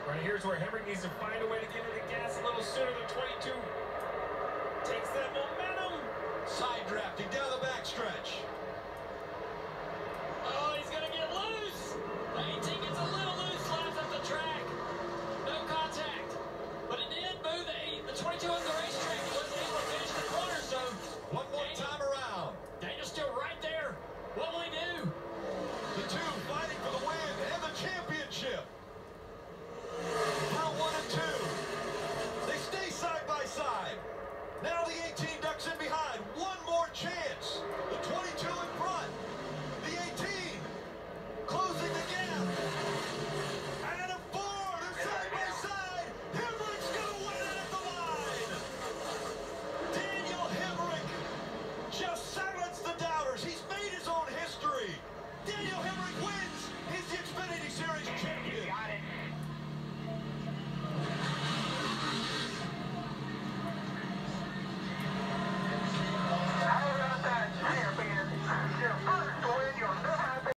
Right, here's where Henry needs to find a way to get into the gas a little sooner than 22. Takes that momentum. Side drafting down the backstretch.